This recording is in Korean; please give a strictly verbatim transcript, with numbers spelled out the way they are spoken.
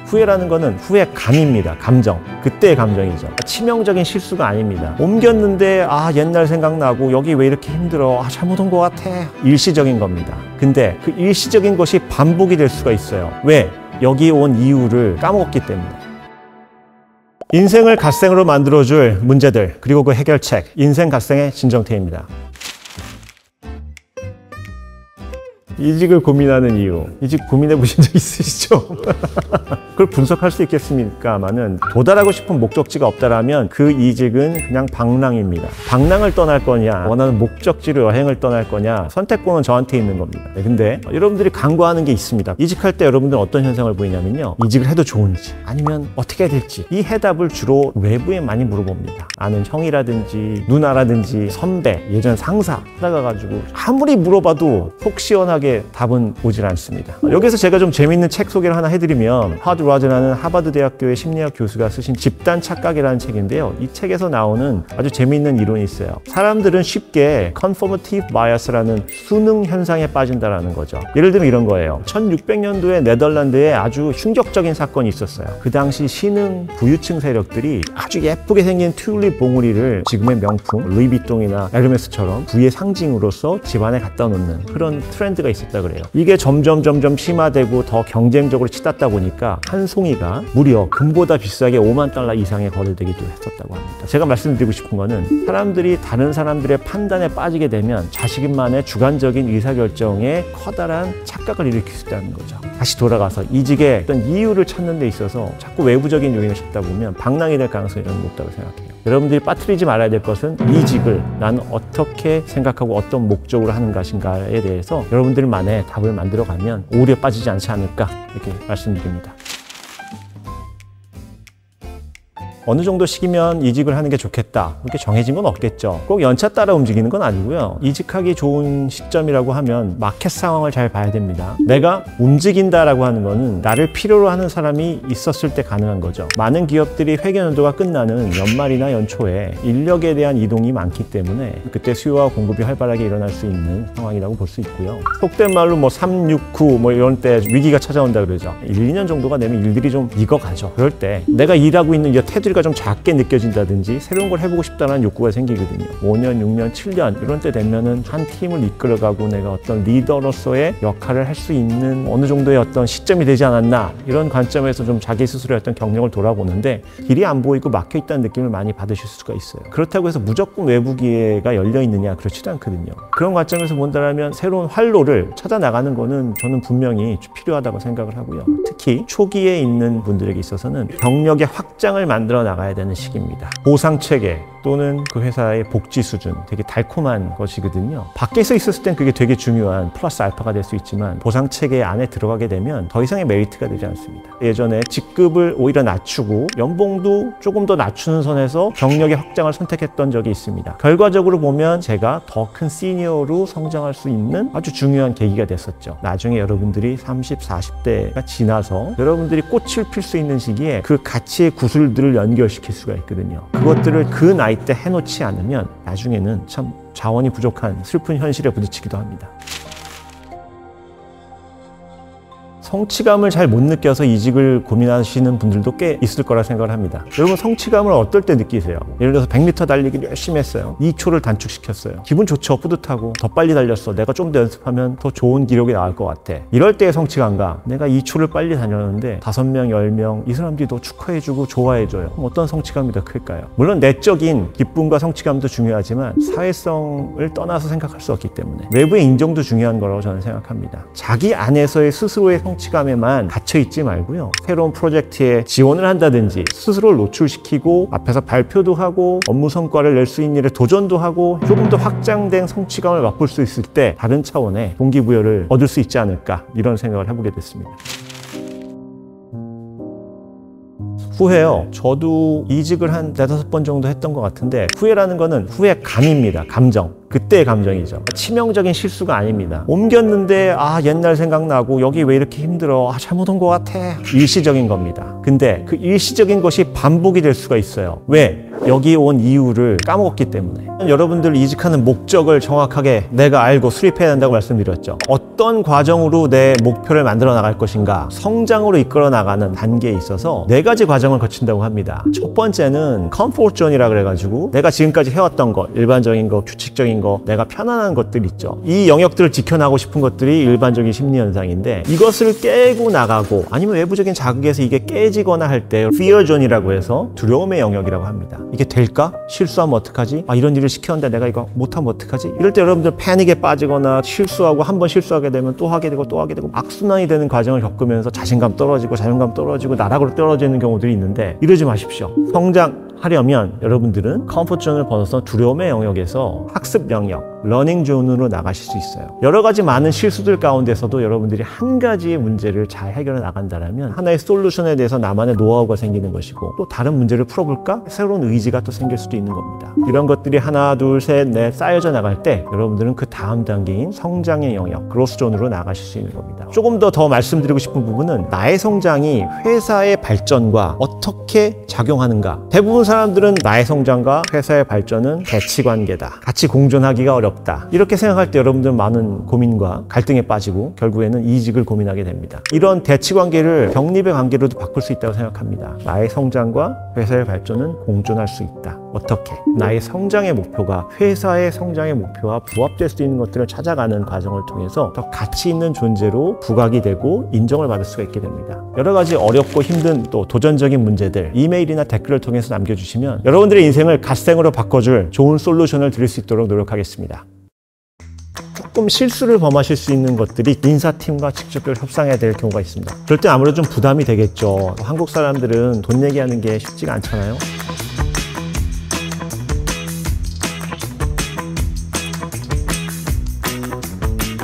후회라는 거는 후회감입니다. 감정. 그때의 감정이죠. 치명적인 실수가 아닙니다. 옮겼는데 아 옛날 생각나고 여기 왜 이렇게 힘들어, 아 잘못 온 것 같아. 일시적인 겁니다. 근데 그 일시적인 것이 반복이 될 수가 있어요. 왜? 여기 온 이유를 까먹었기 때문에. 인생을 갓생으로 만들어줄 문제들, 그리고 그 해결책, 인생 갓생의 진정태입니다. 이직을 고민하는 이유, 이직 고민해 보신 적 있으시죠? 그걸 분석할 수 있겠습니까마는 도달하고 싶은 목적지가 없다라면 그 이직은 그냥 방랑입니다. 방랑을 떠날 거냐, 원하는 목적지로 여행을 떠날 거냐, 선택권은 저한테 있는 겁니다. 근데 여러분들이 간과하는 게 있습니다. 이직할 때 여러분들은 어떤 현상을 보이냐면요, 이직을 해도 좋은지 아니면 어떻게 해야 될지, 이 해답을 주로 외부에 많이 물어봅니다. 아는 형이라든지 누나라든지 선배, 예전 상사 찾아가가지고 아무리 물어봐도 속 시원하게 답은 오질 않습니다. 여기서 제가 좀 재밌는 책 소개를 하나 해드리면, 하드 라즈라는 하버드 대학교의 심리학 교수가 쓰신 집단 착각이라는 책인데요. 이 책에서 나오는 아주 재밌는 이론이 있어요. 사람들은 쉽게 conformative bias라는 수능 현상에 빠진다는 거죠. 예를 들면 이런 거예요. 천육백 년도에 네덜란드에 아주 충격적인 사건이 있었어요. 그 당시 신흥 부유층 세력들이 아주 예쁘게 생긴 튤립 봉우리를 지금의 명품 루이비통이나 에르메스처럼 부의 상징으로서 집안에 갖다 놓는 그런 트렌드가 있었다 그래요. 이게 점점 점점 심화되고 더 경쟁적으로 치닫다 보니까 한 송이가 무려 금보다 비싸게 오만 달러 이상에 거래되기도 했었다고 합니다. 제가 말씀드리고 싶은 거는, 사람들이 다른 사람들의 판단에 빠지게 되면 자신만의 주관적인 의사결정에 커다란 착각을 일으킬 수 있다는 거죠. 다시 돌아가서 이직의 어떤 이유를 찾는 데 있어서 자꾸 외부적인 요인을 찾다 보면 방랑이 될 가능성이 저는 높다고 생각해요. 여러분들이 빠뜨리지 말아야 될 것은, 이직을 나는 어떻게 생각하고 어떤 목적으로 하는 것인가에 대해서 여러분들만의 답을 만들어가면 오류에 빠지지 않지 않을까, 이렇게 말씀드립니다. 어느 정도 시기면 이직을 하는 게 좋겠다, 이렇게 정해진 건 없겠죠. 꼭 연차 따라 움직이는 건 아니고요. 이직하기 좋은 시점이라고 하면 마켓 상황을 잘 봐야 됩니다. 내가 움직인다라고 하는 거는 나를 필요로 하는 사람이 있었을 때 가능한 거죠. 많은 기업들이 회계 연도가 끝나는 연말이나 연초에 인력에 대한 이동이 많기 때문에 그때 수요와 공급이 활발하게 일어날 수 있는 상황이라고 볼 수 있고요. 속된 말로 뭐 삼, 육, 구 뭐 이런 때 위기가 찾아온다 그러죠. 일, 이 년 정도가 되면 일들이 좀 익어가죠. 그럴 때 내가 일하고 있는 이 테두리가 좀 작게 느껴진다든지 새로운 걸 해보고 싶다는 욕구가 생기거든요. 오 년, 육 년, 칠 년 이런 때 되면은 한 팀을 이끌어가고 내가 어떤 리더로서의 역할을 할 수 있는 어느 정도의 어떤 시점이 되지 않았나, 이런 관점에서 좀 자기 스스로의 어떤 경력을 돌아보는데 길이 안 보이고 막혀 있다는 느낌을 많이 받으실 수가 있어요. 그렇다고 해서 무조건 외부 기회가 열려 있느냐, 그렇지도 않거든요. 그런 관점에서 본다면 새로운 활로를 찾아 나가는 거는 저는 분명히 필요하다고 생각을 하고요. 특히 초기에 있는 분들에게 있어서는 경력의 확장을 만들어 나가야 되는 시기입니다. 보상체계 또는 그 회사의 복지 수준, 되게 달콤한 것이거든요. 밖에서 있었을 땐 그게 되게 중요한 플러스 알파가 될 수 있지만 보상체계 안에 들어가게 되면 더 이상의 메리트가 되지 않습니다. 예전에 직급을 오히려 낮추고 연봉도 조금 더 낮추는 선에서 경력의 확장을 선택했던 적이 있습니다. 결과적으로 보면 제가 더 큰 시니어로 성장할 수 있는 아주 중요한 계기가 됐었죠. 나중에 여러분들이 삼십, 사십 대가 지나서 여러분들이 꽃을 필 수 있는 시기에 그 가치의 구슬들을 연결시킬 수가 있거든요. 그것들을 그 나이 때 해놓지 않으면 나중에는 참 자원이 부족한 슬픈 현실에 부딪히기도 합니다. 성취감을 잘 못 느껴서 이직을 고민하시는 분들도 꽤 있을 거라 생각을 합니다. 여러분, 성취감을 어떨 때 느끼세요? 예를 들어서 백 미터 달리기를 열심히 했어요. 이 초를 단축시켰어요. 기분 좋죠? 뿌듯하고 더 빨리 달렸어. 내가 좀 더 연습하면 더 좋은 기록이 나올 것 같아. 이럴 때의 성취감과 내가 이 초를 빨리 다녔는데 다섯 명, 열 명 이 사람들이 더 축하해주고 좋아해줘요. 그럼 어떤 성취감이 더 클까요? 물론 내적인 기쁨과 성취감도 중요하지만 사회성을 떠나서 생각할 수 없기 때문에 외부의 인정도 중요한 거라고 저는 생각합니다. 자기 안에서의 스스로의 성 성취감에만 갇혀있지 말고요. 새로운 프로젝트에 지원을 한다든지 스스로를 노출시키고 앞에서 발표도 하고 업무 성과를 낼 수 있는 일에 도전도 하고 조금 더 확장된 성취감을 맛볼 수 있을 때 다른 차원의 동기부여를 얻을 수 있지 않을까, 이런 생각을 해보게 됐습니다. 후회요. 저도 이직을 한 네다섯 번 정도 했던 것 같은데, 후회라는 거는 후회감입니다. 감정. 그때의 감정이죠. 치명적인 실수가 아닙니다. 옮겼는데 아 옛날 생각나고 여기 왜 이렇게 힘들어, 아 잘못 온 것 같아. 일시적인 겁니다. 근데 그 일시적인 것이 반복이 될 수가 있어요. 왜? 여기 온 이유를 까먹었기 때문에. 여러분들 이직하는 목적을 정확하게 내가 알고 수립해야 한다고 말씀드렸죠. 어떤 과정으로 내 목표를 만들어 나갈 것인가, 성장으로 이끌어 나가는 단계에 있어서 네 가지 과정을 거친다고 합니다. 첫 번째는 컴포트 존이라 그래가지고 내가 지금까지 해왔던 것, 일반적인 거, 규칙적인 거, 내가 편안한 것들 있죠. 이 영역들을 지켜나가고 싶은 것들이 일반적인 심리 현상인데, 이것을 깨고 나가고 아니면 외부적인 자극에서 이게 깨지거나 할 때 fear zone이라고 해서 두려움의 영역이라고 합니다. 이게 될까? 실수하면 어떡하지? 아, 이런 일을 시켰는데 내가 이거 못하면 어떡하지? 이럴 때 여러분들 패닉에 빠지거나 실수하고 한 번 실수하게 되면 또 하게 되고 또 하게 되고 악순환이 되는 과정을 겪으면서 자신감 떨어지고 자존감 떨어지고 나락으로 떨어지는 경우들이 있는데, 이러지 마십시오. 성장하려면 여러분들은 컴포트 존을 벗어서 두려움의 영역에서 학습 영역, 러닝 존으로 나가실 수 있어요. 여러 가지 많은 실수들 가운데서도 여러분들이 한 가지의 문제를 잘 해결해 나간다면 하나의 솔루션에 대해서 나만의 노하우가 생기는 것이고, 또 다른 문제를 풀어볼까? 새로운 의지가 또 생길 수도 있는 겁니다. 이런 것들이 하나, 둘, 셋, 넷 쌓여져 나갈 때 여러분들은 그 다음 단계인 성장의 영역, 그로스 존으로 나가실 수 있는 겁니다. 조금 더 더 말씀드리고 싶은 부분은 나의 성장이 회사의 발전과 어떻게 작용하는가. 대부분 사람들은 나의 성장과 회사의 발전은 대치관계다, 같이 공존하기가 어렵다, 이렇게 생각할 때 여러분들은 많은 고민과 갈등에 빠지고 결국에는 이직을 고민하게 됩니다. 이런 대치관계를 병립의 관계로도 바꿀 수 있다고 생각합니다. 나의 성장과 회사의 발전은 공존할 수 있다. 어떻게? 나의 성장의 목표가 회사의 성장의 목표와 부합될 수 있는 것들을 찾아가는 과정을 통해서 더 가치 있는 존재로 부각이 되고 인정을 받을 수가 있게 됩니다. 여러 가지 어렵고 힘든 또 도전적인 문제들 이메일이나 댓글을 통해서 남겨주시면 여러분들의 인생을 갓생으로 바꿔줄 좋은 솔루션을 드릴 수 있도록 노력하겠습니다. 조금 실수를 범하실 수 있는 것들이 인사팀과 직접적으로 협상해야 될 경우가 있습니다. 그럴 때 아무래도 좀 부담이 되겠죠. 한국 사람들은 돈 얘기하는 게 쉽지가 않잖아요.